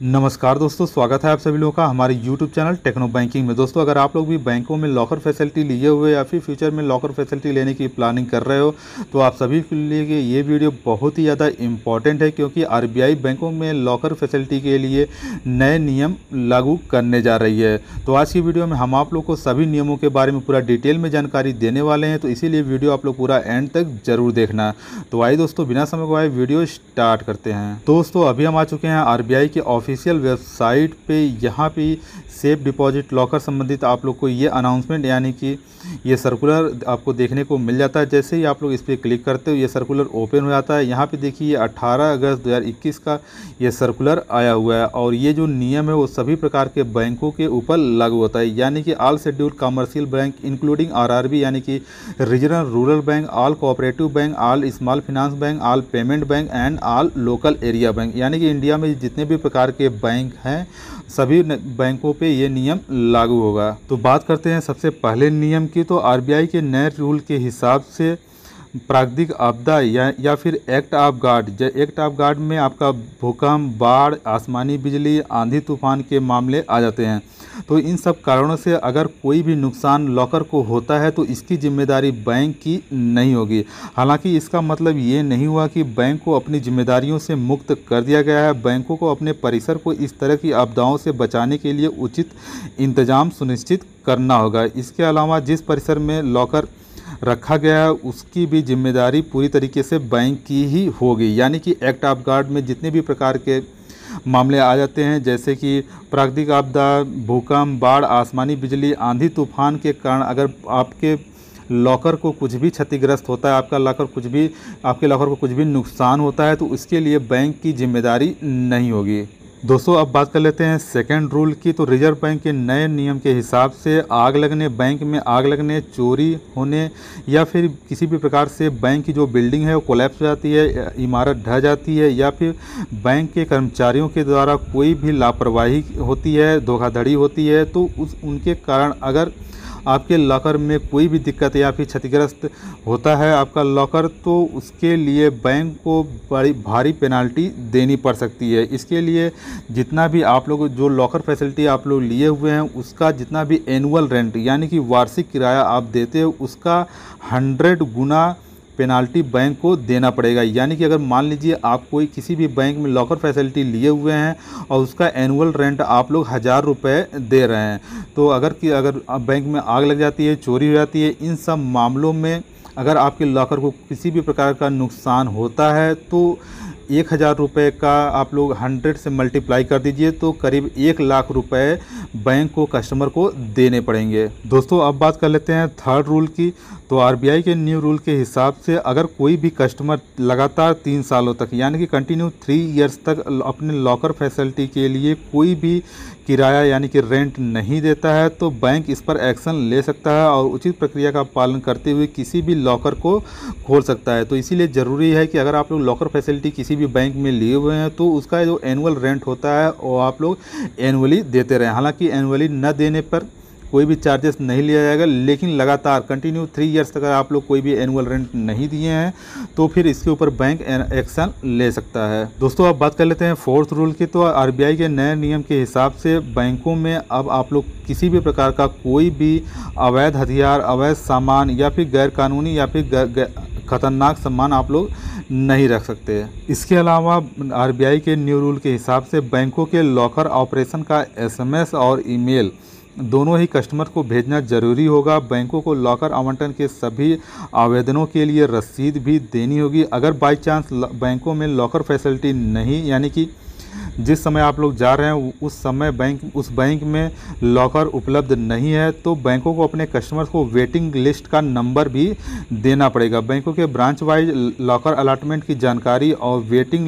नमस्कार दोस्तों, स्वागत है आप सभी लोगों का हमारे YouTube चैनल टेक्नो बैंकिंग में। दोस्तों, अगर आप लोग भी बैंकों में लॉकर फैसिलिटी लिए हुए या फिर फ्यूचर में लॉकर फैसिलिटी लेने की प्लानिंग कर रहे हो तो आप सभी के लिए ये वीडियो बहुत ही ज़्यादा इम्पॉर्टेंट है, क्योंकि RBI बैंकों में लॉकर फैसिलिटी के लिए नए नियम लागू करने जा रही है। तो आज की वीडियो में हम आप लोग को सभी नियमों के बारे में पूरा डिटेल में जानकारी देने वाले हैं, तो इसीलिए वीडियो आप लोग पूरा एंड तक जरूर देखना। तो आइए दोस्तों, बिना समय गवाए वीडियो स्टार्ट करते हैं। दोस्तों, अभी हम आ चुके हैं RBI के ऑफिशियल वेबसाइट पे। यहाँ पे सेफ डिपॉजिट लॉकर संबंधित आप लोग को ये अनाउंसमेंट यानी कि ये सर्कुलर आपको देखने को मिल जाता है। जैसे ही आप लोग इस पर क्लिक करते हो ये सर्कुलर ओपन हो जाता है। यहाँ पे देखिए ये 18 अगस्त 2021 का ये सर्कुलर आया हुआ है, और ये जो नियम है वो सभी प्रकार के बैंकों के ऊपर लागू होता है, यानी कि all scheduled commercial bank including RRB यानी कि regional rural bank, all cooperative bank, all small finance bank, all payment bank and all local area bank, यानी कि इंडिया में जितने भी प्रकार के बैंक हैं सभी बैंकों पे ये नियम लागू होगा। तो बात करते हैं सबसे पहले नियम की। तो RBI के नए रूल के हिसाब से प्राकृतिक आपदा या फिर एक्ट ऑफ गार्ड में आपका भूकंप, बाढ़, आसमानी बिजली, आंधी तूफान के मामले आ जाते हैं। तो इन सब कारणों से अगर कोई भी नुकसान लॉकर को होता है तो इसकी जिम्मेदारी बैंक की नहीं होगी। हालांकि इसका मतलब ये नहीं हुआ कि बैंक को अपनी जिम्मेदारियों से मुक्त कर दिया गया है। बैंकों को अपने परिसर को इस तरह की आपदाओं से बचाने के लिए उचित इंतजाम सुनिश्चित करना होगा। इसके अलावा जिस परिसर में लॉकर रखा गया है उसकी भी जिम्मेदारी पूरी तरीके से बैंक की ही होगी, यानी कि एक्ट ऑफ गार्ड में जितने भी प्रकार के मामले आ जाते हैं, जैसे कि प्राकृतिक आपदा, भूकंप, बाढ़, आसमानी बिजली, आंधी तूफान के कारण अगर आपके लॉकर को कुछ भी क्षतिग्रस्त होता है, आपके लॉकर को कुछ भी नुकसान होता है, तो उसके लिए बैंक की जिम्मेदारी नहीं होगी। दोस्तों, अब बात कर लेते हैं सेकंड रूल की। तो रिजर्व बैंक के नए नियम के हिसाब से आग लगने, बैंक में आग लगने, चोरी होने या फिर किसी भी प्रकार से बैंक की जो बिल्डिंग है वो कोलैप्स हो जाती है, इमारत ढह जाती है, या फिर बैंक के कर्मचारियों के द्वारा कोई भी लापरवाही होती है, धोखाधड़ी होती है, तो उनके कारण अगर आपके लॉकर में कोई भी दिक्कत या फिर क्षतिग्रस्त होता है आपका लॉकर, तो उसके लिए बैंक को बड़ी भारी पेनाल्टी देनी पड़ सकती है। इसके लिए जितना भी आप लोग जो लॉकर फैसिलिटी आप लोग लिए हुए हैं उसका जितना भी एनुअल रेंट यानी कि वार्षिक किराया आप देते हो उसका 100 गुना पेनाल्टी बैंक को देना पड़ेगा। यानी कि अगर मान लीजिए आप कोई किसी भी बैंक में लॉकर फैसिलिटी लिए हुए हैं और उसका एनुअल रेंट आप लोग 1000 रुपये दे रहे हैं, तो अगर बैंक में आग लग जाती है, चोरी हो जाती है, इन सब मामलों में अगर आपके लॉकर को किसी भी प्रकार का नुकसान होता है तो 1000 रुपये का आप लोग 100 से मल्टीप्लाई कर दीजिए तो करीब 1 लाख रुपए बैंक को कस्टमर को देने पड़ेंगे। दोस्तों, अब बात कर लेते हैं थर्ड रूल की। तो RBI के न्यू रूल के हिसाब से अगर कोई भी कस्टमर लगातार 3 सालों तक यानी कि कंटिन्यू 3 इयर्स तक अपने लॉकर फैसिलिटी के लिए कोई भी किराया यानी कि रेंट नहीं देता है तो बैंक इस पर एक्शन ले सकता है और उचित प्रक्रिया का पालन करते हुए किसी भी लॉकर को खोल सकता है। तो इसीलिए ज़रूरी है कि अगर आप लोग लॉकर फैसिलिटी किसी भी बैंक में लिए हुए हैं तो उसका जो एनुअल रेंट होता है वो आप लोग एनुअली देते रहें। हालांकि एनुअली न देने पर कोई भी चार्जेस नहीं लिया जाएगा, लेकिन लगातार कंटिन्यू 3 इयर्स तक अगर आप लोग कोई भी एनुअल रेंट नहीं दिए हैं तो फिर इसके ऊपर बैंक एक्शन ले सकता है। दोस्तों, अब बात कर लेते हैं फोर्थ रूल की। तो RBI के नए नियम के हिसाब से बैंकों में अब आप लोग किसी भी प्रकार का कोई भी अवैध हथियार, अवैध सामान या फिर गैरकानूनी या फिर खतरनाक सामान आप लोग नहीं रख सकते। इसके अलावा RBI के न्यू रूल के हिसाब से बैंकों के लॉकर ऑपरेशन का SMS और ईमेल दोनों ही कस्टमर को भेजना जरूरी होगा। बैंकों को लॉकर आवंटन के सभी आवेदनों के लिए रसीद भी देनी होगी। अगर बाई चांस बैंकों में लॉकर फैसिलिटी नहीं यानी कि जिस समय आप लोग जा रहे हैं उस समय उस बैंक में लॉकर उपलब्ध नहीं है तो बैंकों को अपने कस्टमर्स को वेटिंग लिस्ट का नंबर भी देना पड़ेगा। बैंकों के ब्रांच वाइज लॉकर अलॉटमेंट की जानकारी और वेटिंग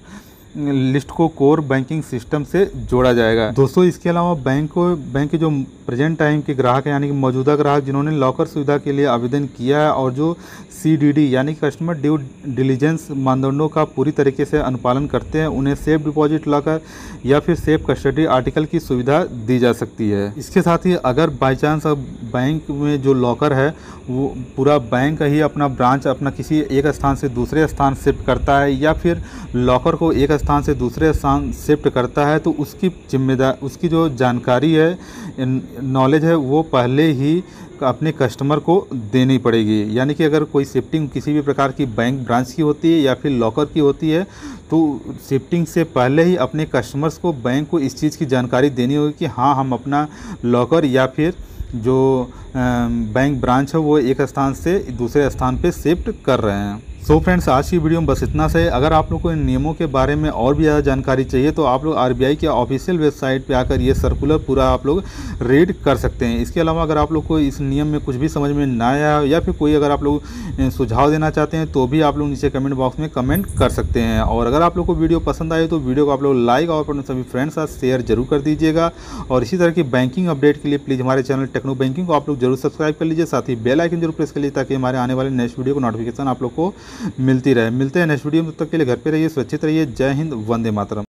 लिस्ट को कोर बैंकिंग सिस्टम से जोड़ा जाएगा। दोस्तों, इसके अलावा बैंक के जो प्रेजेंट टाइम के ग्राहक हैं यानी कि मौजूदा ग्राहक जिन्होंने लॉकर सुविधा के लिए आवेदन किया है और जो CDD यानी कि कस्टमर ड्यू डिलीजेंस मानदंडों का पूरी तरीके से अनुपालन करते हैं, उन्हें सेफ डिपॉजिट लॉकर या फिर सेफ कस्टडी आर्टिकल की सुविधा दी जा सकती है। इसके साथ ही अगर बाई चांस बैंक में जो लॉकर है वो पूरा बैंक ही अपना ब्रांच अपना किसी एक स्थान से दूसरे स्थान शिफ्ट करता है या फिर लॉकर को एक स्थान से दूसरे स्थान शिफ्ट करता है तो उसकी उसकी जो जानकारी है, नॉलेज है, वो पहले ही अपने कस्टमर को देनी पड़ेगी। यानी कि अगर कोई शिफ्टिंग किसी भी प्रकार की बैंक ब्रांच की होती है या फिर लॉकर की होती है तो शिफ्टिंग से पहले ही अपने कस्टमर्स को, बैंक को इस चीज़ की जानकारी देनी होगी कि हाँ, हम अपना लॉकर या फिर जो बैंक ब्रांच है वो एक स्थान से दूसरे स्थान पे शिफ्ट कर रहे हैं। सो फ्रेंड्स, आज की वीडियो में बस इतना से। अगर आप लोग को इन नियमों के बारे में और भी ज़्यादा जानकारी चाहिए तो आप लोग आरबीआई के ऑफिशियल वेबसाइट पे आकर ये सर्कुलर पूरा आप लोग रीड कर सकते हैं। इसके अलावा अगर आप लोग को इस नियम में कुछ भी समझ में ना आया या फिर कोई अगर आप लोग सुझाव देना चाहते हैं तो भी आप लोग नीचे कमेंट बॉक्स में कमेंट कर सकते हैं। और अगर आप लोग को वीडियो पसंद आए तो वीडियो को आप लोग लाइक और अपने सभी फ्रेंड्स साथ शेयर जरूर कर दीजिएगा। और इसी तरह की बैंकिंग अपडेट के लिए प्लीज़ हमारे चैनल टेक्नो बैंकिंग को आप लोग जरूर सब्सक्राइब कर लीजिए, साथ ही बेल आइकन जरूर प्रेस कर लीजिए ताकि हमारे आने वाले नेक्स्ट वीडियो को नोटिफिकेशन आप लोग को मिलती रहे। मिलते हैं नेक्स्ट वीडियो में, तब तक के लिए घर पे रहिए, सुरक्षित रहिए। जय हिंद, वंदे मातरम।